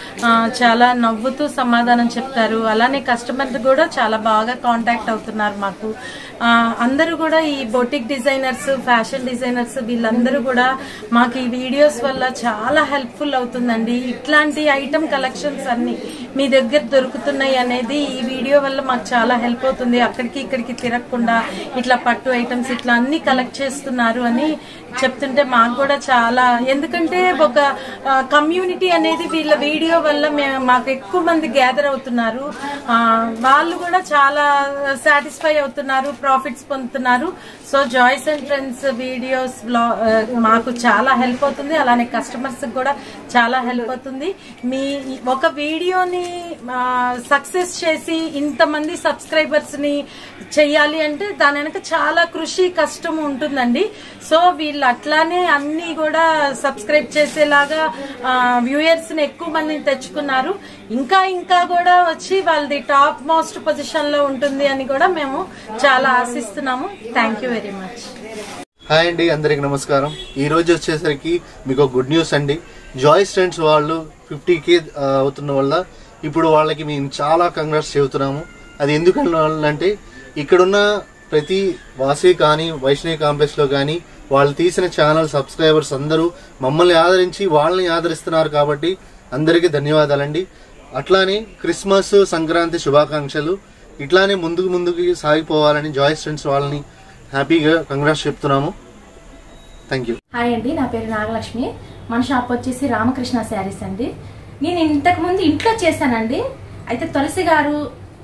చాలా నవ్వుతూ సమాధానం చెప్తారు. అలానే కస్టమర్ కూడా చాలా బాగా కాంటాక్ట్ అవుతున్నారు మాకు. అందరూ కూడా ఈ బొటిక్ డిజైనర్స్, ఫ్యాషన్ డిజైనర్స్ వీళ్ళందరూ కూడా మాకు ఈ వీడియోస్ వల్ల చాలా హెల్ప్ఫుల్ అవుతుందండి. ఇట్లాంటి ఐటమ్ కలెక్షన్స్ అన్ని మీ దగ్గర దొరుకుతున్నాయి అనేది ఈ వీడియో వల్ల మాకు చాలా హెల్ప్ అవుతుంది. అక్కడికి ఇక్కడికి తిరగకుండా ఇట్లా పట్టు ఐటమ్స్ ఇట్లా అన్ని కలెక్ట్ చేస్తున్నారు అని చెప్తుంటే మాకు కూడా చాలా, ఎందుకంటే ఒక కమ్యూనిటీ అనేది వీళ్ళ వీడియో వల్ల మాకు ఎక్కువ మంది గ్యాదర్ అవుతున్నారు. వాళ్ళు కూడా చాలా సాటిస్ఫై అవుతున్నారు, ప్రాఫిట్స్ పొందుతున్నారు. So Joys and friends videos మాకు చాలా హెల్ప్ అవుతుంది. అలానే కస్టమర్స్ కూడా చాలా హెల్ప్ అవుతుంది. మీ ఒక వీడియోని సక్సెస్ చేసి ఇంతమంది సబ్స్క్రైబర్స్ ని చెయ్యాలి అంటే దాని వెనక చాలా కృషి, కష్టం ఉంటుందండి. సో వీళ్ళు అట్లానే అన్ని కూడా సబ్స్క్రైబ్ చేసేలాగా వ్యూయర్స్ ని ఎక్కువ మందిని తెచ్చుకున్నారు. ఇంకా కూడా వచ్చి వాళ్ళది టాప్ మోస్ట్ పొజిషన్ లో ఉంటుంది అని కూడా మేము చాలా ఆశిస్తున్నాము. Thank you very much. Hi అండి, అందరికి నమస్కారం. ఈ రోజు వచ్చేసరికి మీకు గుడ్ న్యూస్ అండి. జాయ్స్ ట్రెండ్స్ వాళ్ళు 50K అవుతున్న వల్ల ఇప్పుడు వాళ్ళకి మేము చాలా కంగ్రాట్స్ చెబుతున్నాము. అది ఎందుకంటే ఇక్కడున్న ప్రతి వాసవి కానీ వైష్ణవి కాంప్లెక్స్ లో కానీ వాళ్ళు తీసిన ఛానల్ సబ్స్క్రైబర్స్ అందరూ మమ్మల్ని ఆదరించి వాళ్ళని ఆదరిస్తున్నారు కాబట్టి అందరికీ ధన్యవాదాలండి. అట్లానే క్రిస్మస్, సంక్రాంతి శుభాకాంక్షలు. ఇట్లానే ముందుకు సాగిపోవాలని జాయ్స్ ట్రెండ్స్ వాళ్ళని హ్యాపీగా కంగ్రాట్స్ చెప్తున్నాము. Thank you. హాయ్ అండి, నా పేరు నాగలక్ష్మి. మన షాప్ వచ్చేసి రామకృష్ణ శారీస్ అండి. నేను ఇంతకు ముందు ఇంట్లో చేశానండి. అయితే తులసి గారు,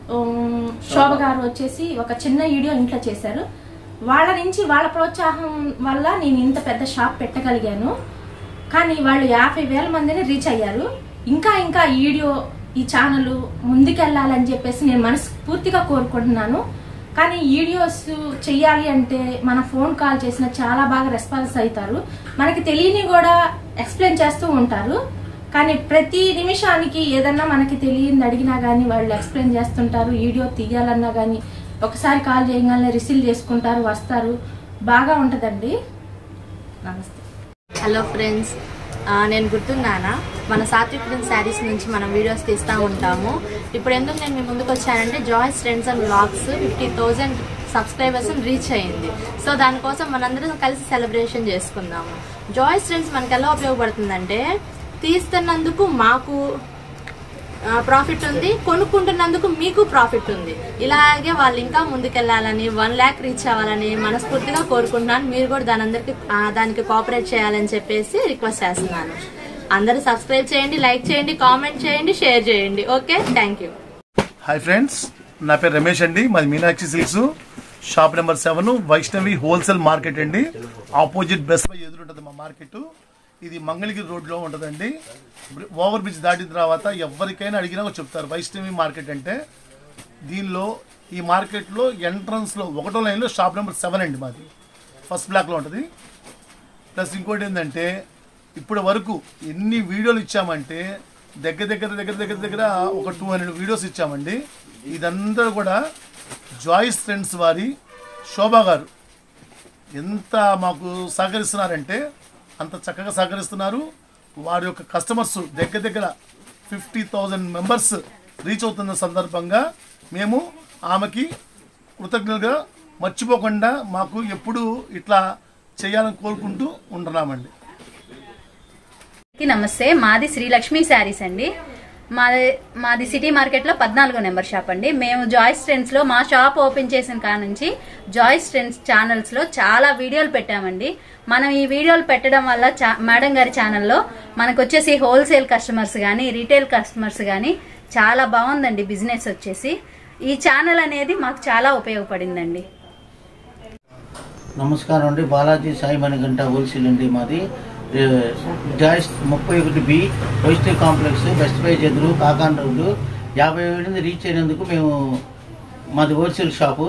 శోభ గారు వచ్చేసి ఒక చిన్న వీడియో ఇంట్లో చేశారు. వాళ్ళ నుంచి వాళ్ళ ప్రోత్సాహం వల్ల నేను ఇంత పెద్ద షాప్ పెట్టగలిగాను. కానీ వాళ్ళు 50,000 మందిని రీచ్ అయ్యారు. ఇంకా ఈ వీడియో, ఈ ఛానల్ ముందుకెళ్ళాలని చెప్పేసి నేను మనస్ఫూర్తిగా కోరుకుంటున్నాను. కానీ వీడియోస్ చెయ్యాలి అంటే మన ఫోన్ కాల్ చేసిన చాలా బాగా రెస్పాన్స్ అవుతారు. మనకి తెలియని కూడా ఎక్స్ప్లెయిన్ చేస్తూ ఉంటారు. కానీ ప్రతి నిమిషానికి ఏదన్నా మనకి తెలియని అడిగినా కానీ వాళ్ళు ఎక్స్ప్లెయిన్ చేస్తుంటారు. వీడియో తీయాలన్నా కానీ ఒకసారి కాల్ చేయగానే రిసీవ్ చేసుకుంటారు, వస్తారు. బాగా ఉంటుందండి. నమస్తే. హలో ఫ్రెండ్స్, నేను గుర్తున్నానా, మన సాత్విక్ ప్రిన్స్ శారీస్ నుంచి మనం వీడియోస్ తీస్తూ ఉంటాము. ఇప్పుడు ఎందుకు నేను మీ ముందుకు వచ్చానంటే Joys Trends and vlogs 50,000 subscribers reach అయ్యింది. సో దానికోసం మనందరం కలిసి సెలబ్రేషన్ చేసుకుందాము. జాయ్స్ ట్రెండ్స్ మనకు ఎలా ఉపయోగపడుతుందంటే, తీస్తున్నందుకు మాకు ప్రాఫిట్ ఉంది, కొనుక్కుంటున్నందుకు మీకు ప్రాఫిట్ ఉంది. ఇలాగే వాళ్ళు ఇంకా ముందుకెళ్లాలని, 1 lakh రీచ్ అవ్వాలని మనస్ఫూర్తిగా కోరుకుంటున్నాను. మీరు కూడా దానికి కోఆపరేట్ చేయాలని చెప్పేసి రిక్వెస్ట్ చేస్తున్నాను. అందరూ సబ్స్క్రైబ్ చేయండి, లైక్ చేయండి, కామెంట్ చేయండి, షేర్ చేయండి. Okay, thank you. Hi friends, నా పేరు రమేష్ అండి. మాది Meenakshi Silks, shop number 7 Vaishnavi wholesale market అండి. ఆపోజిట్ బెస్ట్ బై ఎదురు ఉంటుంది మా మార్కెట్. ఇది మంగళగిరి రోడ్లో ఉంటుందండి. ఓవర్ బ్రిడ్జ్ దాటిన తర్వాత ఎవరికైనా అడిగినా చెప్తారు వైష్ణవి మార్కెట్ అంటే. దీనిలో ఈ మార్కెట్లో ఎంట్రన్స్లో 1వ లైన్లో షాప్ నెంబర్ 7 అండి మాది. ఫస్ట్ బ్లాక్లో ఉంటుంది. ప్లస్ ఇంకోటి ఏంటంటే, ఇప్పటి వరకు ఎన్ని వీడియోలు ఇచ్చామంటే దగ్గర ఒక 200 వీడియోస్ ఇచ్చామండి. ఇదంతా కూడా జాయ్స్ ఫ్రెండ్స్ వారి శోభా గారు ఎంత మాకు సహకరిస్తున్నారంటే అంత చక్కగా సహకరిస్తున్నారు. వారి యొక్క కస్టమర్స్ దగ్గర 50,000 మెంబర్స్ రీచ్ అవుతున్న సందర్భంగా మేము ఆమెకి కృతజ్ఞతగా మర్చిపోకుండా మాకు ఎప్పుడు ఇట్లా చేయాలని కోరుకుంటూ ఉంటున్నామండి. నమస్తే, మాది శ్రీలక్ష్మి శారీస్ అండి. మాది సిటీ మార్కెట్లో 14 నెంబర్ షాప్ అండి. మేము జాయ్స్ ట్రెండ్స్లో మా షాప్ ఓపెన్ చేసిన కాడ నుంచి జాయ్స్ ట్రెండ్స్ ఛానల్స్లో చాలా వీడియోలు పెట్టామండి. మనం ఈ వీడియోలు పెట్టడం వల్ల మేడం గారి ఛానల్లో మనకు వచ్చేసి హోల్సేల్ కస్టమర్స్ కానీ రీటైల్ కస్టమర్స్ కానీ చాలా బాగుందండి బిజినెస్ వచ్చేసి. ఈ ఛానల్ అనేది మాకు చాలా ఉపయోగపడిందండి. నమస్కారం అండి. బాలాజీ సాయి మణికంఠ హోల్సేల్ అండి మాది. జాయిస్ 31B వైస్టీ కాంప్లెక్స్ బెస్ట్ ప్రైజ్ ఎదురు కాకాన్ రోడ్డు 57 రీచ్ అయినందుకు మేము మాది హోల్సేల్ షాపు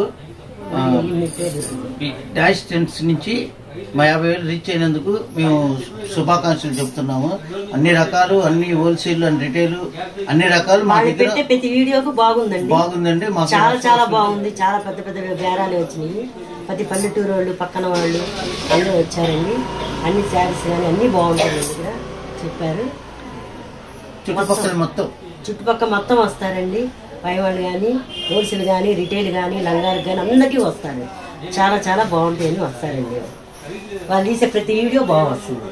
జాయిస్ ట్రెండ్స్ నుంచి మా 50,000 రీచ్ అయినందుకు మేము శుభాకాంక్షలు చెప్తున్నాము. అన్ని రకాలు అన్ని హోల్సేల్ అండ్ రిటైల్ అన్ని రకాలు మా దగ్గర ప్రతి వీడియోకు బాగుందండి. చాలా బాగుంది. చాలా పెద్ద పెద్ద బేరాలు వచ్చినాయి. ప్రతి పల్లెటూరు వాళ్ళు పక్కన వాళ్ళు అందరూ వచ్చారండి. అన్ని శారీస్ కానీ అన్ని బాగుంటాయి దగ్గర చెప్పారు. చుట్టుపక్కల మొత్తం వస్తారండి. పై వాళ్ళు కానీ హోల్సేల్ కానీ రిటైల్ కానీ లంగాలకు కానీ అందరికీ వస్తారు. చాలా బాగుంటాయని వస్తారండి. వాళ్ళు తీసే ప్రతి వీడియో బాగా వస్తుంది.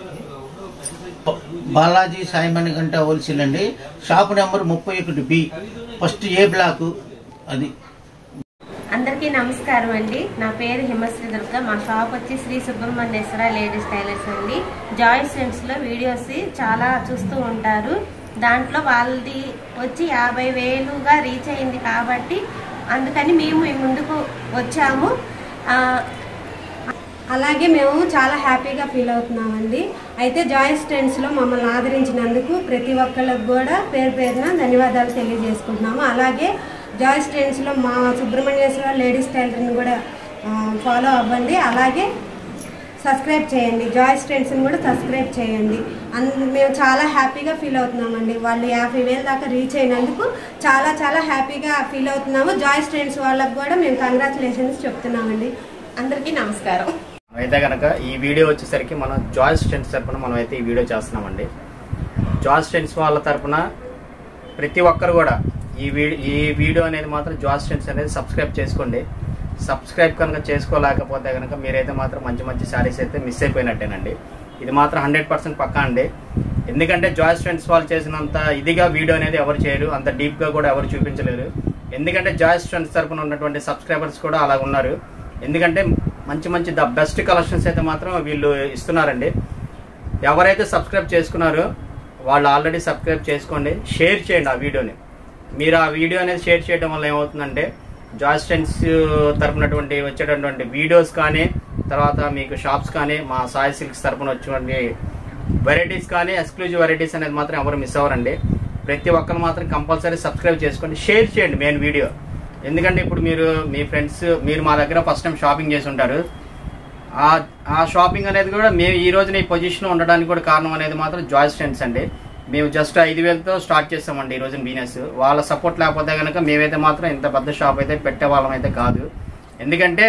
బాలాజీ సాయి మణికంఠ హోల్సేల్ అండి. Shop number 31B first A block. అది అందరికీ నమస్కారం అండి. నా పేరు హిమశ్రీ దుర్గ. మా షాప్ వచ్చి శ్రీ సుబ్రహ్మణ్యేశ్వర లేడీస్ టైలర్స్ అండి. జాయ్స్ ట్రెండ్స్లో వీడియోస్ చాలా చూస్తూ ఉంటారు. దాంట్లో వాళ్ళది వచ్చి 50,000గా రీచ్ అయింది కాబట్టి అందుకని మేము ముందుకు వచ్చాము. అలాగే మేము చాలా హ్యాపీగా ఫీల్ అవుతున్నామండి. అయితే జాయ్స్ ట్రెండ్స్లో మమ్మల్ని ఆదరించినందుకు ప్రతి ఒక్కళ్ళకి కూడా పేరున ధన్యవాదాలు తెలియజేసుకుంటున్నాము. అలాగే జాయ్స్ ట్రెండ్స్లో మా సుబ్రహ్మణ్యేశ్వర లేడీస్ టైలర్ని కూడా ఫాలో అవ్వండి. అలాగే సబ్స్క్రైబ్ చేయండి. జాయ్స్ ట్రెండ్స్ని కూడా సబ్స్క్రైబ్ చేయండి. మేము చాలా హ్యాపీగా ఫీల్ అవుతున్నామండి. వాళ్ళు 50,000 దాకా రీచ్ అయినందుకు చాలా హ్యాపీగా ఫీల్ అవుతున్నాము. జాయ్స్ ట్రెండ్స్ వాళ్ళకు కూడా మేము కంగ్రాచులేషన్స్ చెప్తున్నామండి. అందరికీ నమస్కారం. అయితే కనుక ఈ వీడియో వచ్చేసరికి మనం జాయ్స్ ట్రెండ్స్ తరఫున మనం అయితే ఈ వీడియో చేస్తున్నామండి. జాయ్స్ ట్రెండ్స్ వాళ్ళ తరఫున ప్రతి ఒక్కరు కూడా ఈ వీడియో అనేది మాత్రం జాయ్స్ ట్రెండ్స్ అనేది సబ్స్క్రైబ్ చేసుకోండి. సబ్స్క్రైబ్ కనుక చేసుకోలేకపోతే కనుక మీరైతే మాత్రం మంచి శారీస్ అయితే మిస్ అయిపోయినట్టేనండి. ఇది మాత్రం 100% పక్కా అండి. ఎందుకంటే జాయ్స్ ట్రెండ్స్ వాళ్ళు చేసినంత ఇదిగా వీడియో అనేది ఎవరు చేయరు, అంత డీప్గా కూడా ఎవరు చూపించలేరు. ఎందుకంటే జాయ్స్ ట్రెండ్స్ తరఫున ఉన్నటువంటి సబ్స్క్రైబర్స్ కూడా అలా ఉన్నారు. ఎందుకంటే మంచి ద బెస్ట్ కలెక్షన్స్ అయితే మాత్రం వీళ్ళు ఇస్తున్నారండి. ఎవరైతే సబ్స్క్రైబ్ చేసుకున్నారో వాళ్ళు ఆల్రెడీ సబ్స్క్రైబ్ చేసుకోండి. షేర్ చేయండి ఆ వీడియోని. మీరు ఆ వీడియో అనేది షేర్ చేయడం వల్ల ఏమవుతుందంటే జాయ్స్ ట్రెండ్స్ తరపునటువంటి వచ్చేటటువంటి వీడియోస్ కానీ తర్వాత మీకు షాప్స్ కానీ మా సాయి సిల్క్స్ తరపున వచ్చేటువంటి వెరైటీస్ కానీ ఎక్స్క్లూజివ్ వెరైటీస్ అనేది మాత్రం ఎవరు మిస్ అవ్వరండి. ప్రతి ఒక్కరు మాత్రం కంపల్సరీ సబ్స్క్రైబ్ చేసుకోండి, షేర్ చేయండి మెయిన్ వీడియో. ఎందుకంటే ఇప్పుడు మీరు మీ ఫ్రెండ్స్ మీరు మా దగ్గర ఫస్ట్ టైం షాపింగ్ చేసి ఉంటారు. ఆ షాపింగ్ అనేది కూడా మేము ఈ రోజున ఈ పొజిషన్లో ఉండడానికి కూడా కారణం అనేది మాత్రం జాయ్స్ ట్రెండ్స్ అండి. మేము జస్ట్ 5,000తో స్టార్ట్ చేస్తామండి ఈ రోజున బిజినెస్. వాళ్ళ సపోర్ట్ లేకపోతే కనుక మేమైతే మాత్రం ఇంత పెద్ద షాప్ అయితే పెట్టే వాళ్ళం అయితే కాదు. ఎందుకంటే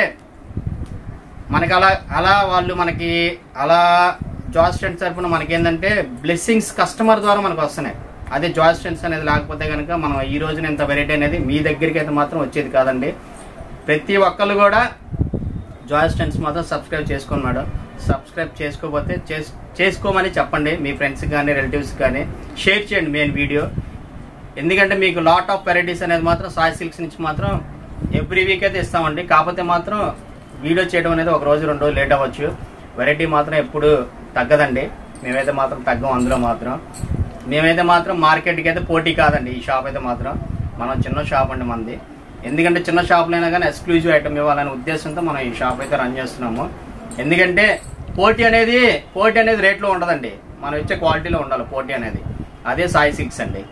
మనకి అలా వాళ్ళు మనకి అలా జాయ్స్ ట్రెండ్స్ తరఫున మనకి ఏంటంటే బ్లెస్సింగ్స్ కస్టమర్ ద్వారా మనకు వస్తున్నాయి. అదే జాయ్స్ ట్రెండ్స్ అనేది లేకపోతే కనుక మనం ఈ రోజున ఇంత వెరైటీ అనేది మీ దగ్గరికి అయితే మాత్రం వచ్చేది కాదండి. ప్రతి ఒక్కళ్ళు కూడా జాయ్స్ ట్రెండ్స్ మాత్రం సబ్స్క్రైబ్ చేసుకోండి మేడం. సబ్స్క్రైబ్ చేసుకోకపోతే చేసుకోమని చెప్పండి మీ ఫ్రెండ్స్ కానీ రిలేటివ్స్ కానీ. షేర్ చేయండి మెయిన్ వీడియో. ఎందుకంటే మీకు లాట్ ఆఫ్ వెరైటీస్ అనేది మాత్రం సాయి సిల్క్స్ నుంచి మాత్రం ఎవ్రీ వీక్ అయితే ఇస్తామండి. కాకపోతే మాత్రం వీడియో చేయడం అనేది ఒక రోజు 2 రోజులు లేట్ అవ్వచ్చు. వెరైటీ మాత్రం ఎప్పుడు తగ్గదండి. మేమైతే మాత్రం తగ్గం. అందులో మాత్రం మేమైతే మాత్రం మార్కెట్కి అయితే పోటీ కాదండి ఈ షాప్ అయితే మాత్రం. మనం చిన్న షాప్ అండి మనది. ఎందుకంటే చిన్న షాప్లో అయినా కానీ ఎక్స్క్లూజివ్ ఐటమ్ ఇవ్వాలనే ఉద్దేశంతో మనం ఈ షాప్ అయితే రన్ చేస్తున్నాము. ఎందుకంటే పోటీ అనేది రేట్లో ఉండదండి, మనం ఇచ్చే క్వాలిటీలో ఉండాలి పోటీ అనేది. అదే సాయి సిల్క్స్ అండి.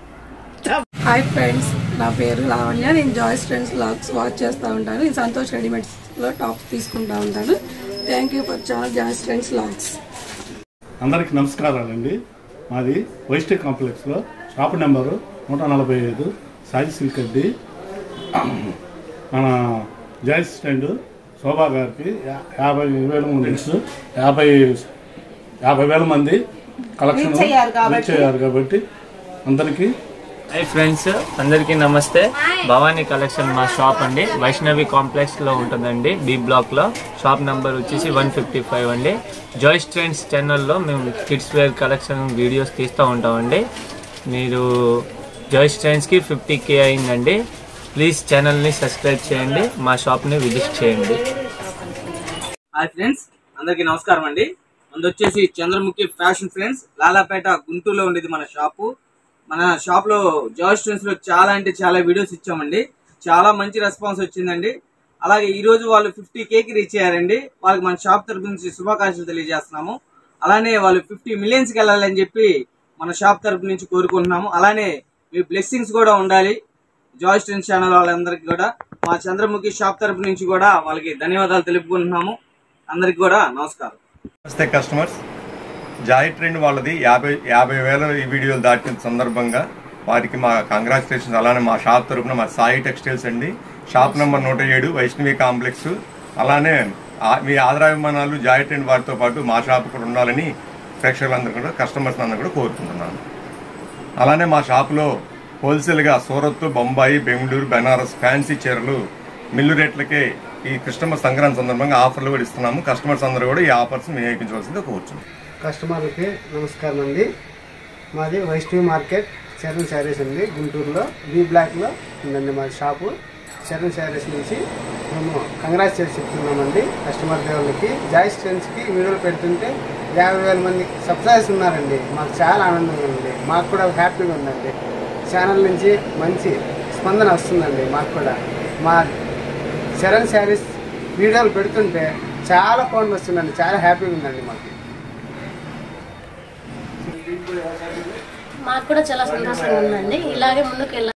హాయ్ ఫ్రెండ్స్, నా పేరు లావణ్య. నేను జాయ్స్ ట్రెండ్స్ లాక్స్ వాచ్ చేస్తూ ఉంటాను. నేను సంతోష్ రెడీమేడ్స్లో టాప్స్ తీసుకుంటూ ఉంటాను. Thank you for channel Joys Trends vlogs. అందరికీ నమస్కారాలండి. మాది వైస్టీ కాంప్లెక్స్లో షాప్ నెంబరు 145 సాయి సిల్క్ అండి. మన జాయ్స్ ట్రెండ్ శోభా గారికి 50,000 మంది కలెక్షన్ రీచ్ అయ్యారు కాబట్టి అందరికీ. హాయ్ ఫ్రెండ్స్, అందరికీ నమస్తే. భవానీ కలెక్షన్ మా షాప్ అండి. వైష్ణవి కాంప్లెక్స్ లో ఉంటుందండి, బి బ్లాక్ లో. షాప్ నంబర్ వచ్చేసి 155 అండి. జాయ్స్ ట్రెండ్స్ ఛానల్లో మేము కిడ్స్ వేర్ కలెక్షన్ వీడియోస్ తీస్తూ ఉంటామండి. మీరు జాయిస్ ట్రైన్స్కి 50K అయిందండి. ప్లీజ్ ఛానల్ని సబ్స్క్రైబ్ చేయండి, మా షాప్ని విజిట్ చేయండి. హాయ్ ఫ్రెండ్స్, అందరికీ నమస్కారం అండి. మనది వచ్చేసి చంద్రముఖి ఫ్యాషన్ ఫ్రెండ్స్, లాలాపేట గుంటూరులో ఉండేది మన షాపు. మన షాప్లో జాయిస్ ట్రైన్స్లో చాలా అంటే చాలా వీడియోస్ ఇచ్చామండి. చాలా మంచి రెస్పాన్స్ వచ్చిందండి. అలాగే ఈరోజు వాళ్ళు 50Kకి రీచ్ అయ్యారండి. వాళ్ళకి మన షాప్ తరపు నుంచి శుభాకాంక్షలు తెలియజేస్తున్నాము. అలానే వాళ్ళు 50 మిలియన్స్కి వెళ్ళాలని చెప్పి మన షాప్ తరపు నుంచి కోరుకుంటున్నాము. అలానే మీ బ్లెస్సింగ్స్ కూడా ఉండాలి జాయిస్ ట్రైన్స్ ఛానల్ వాళ్ళందరికీ కూడా. మా చంద్రముఖి షాప్ తరపు నుంచి కూడా వాళ్ళకి ధన్యవాదాలు తెలుపుకుంటున్నాము. అందరికి కూడా నమస్కారం. నమస్తే కస్టమర్స్. జాయ్ ట్రెండ్ వాళ్ళది 50,000 ఈ వీడియోలు దాటిన సందర్భంగా వారికి మా కంగ్రాచులేషన్స్. అలానే మా షాప్ తరఫున మా సాయి టెక్స్టైల్స్ అండి, షాప్ నెంబర్ 107 వైష్ణవి కాంప్లెక్స్. అలానే మీ ఆదరాభిమానాలు జాయ్ ట్రెండ్ వారితో పాటు మా షాప్ కూడా ఉండాలని ప్రేక్షకులందరూ కూడా కస్టమర్స్ అందరూ కూడా కోరుకుంటున్నాను. అలానే మా షాప్లో హోల్సేల్గా సూరత్, బొంబాయి, బెంగళూరు, బెనారస్ ఫ్యాన్సీ చీరలు మిల్లు రేట్లకే ఈ క్రిస్టమస్ సంక్రాంతి సందర్భంగా ఆఫర్లు కూడా ఇస్తున్నాము. కస్టమర్స్ అందరూ కూడా ఈ ఆఫర్స్ వినియోగించవలసిందిగా కోరుచున్నాం. కస్టమర్లకి నమస్కారం అండి. మాది వైష్ణవి మార్కెట్ చరణ్ శారీస్ అండి, గుంటూరులో బి బ్లాక్లో ఉందండి మా షాపు. చరణ్ శారీస్ నుంచి మేము కంగ్రాచులేట్ చెప్తున్నామండి కస్టమర్ దేవుళ్ళకి. జాయిస్ ట్రెండ్స్కి వీడియోలు పెడుతుంటే 50,000 మంది సబ్స్క్రైబర్స్ ఉన్నారండి. మాకు చాలా ఆనందంగా ఉంది, మాకు కూడా హ్యాపీగా ఉందండి. ఛానల్ నుంచి మంచి స్పందన వస్తుందండి. మాకు కూడా మా చరణ్ శారీస్ వీడియోలు పెడుతుంటే చాలా ఫోన్లు వస్తుందండి, చాలా హ్యాపీగా ఉందండి మాకు. మాకు కూడా చాలా సంతోషంగా ఉందండి. ఇలాగే ముందుకు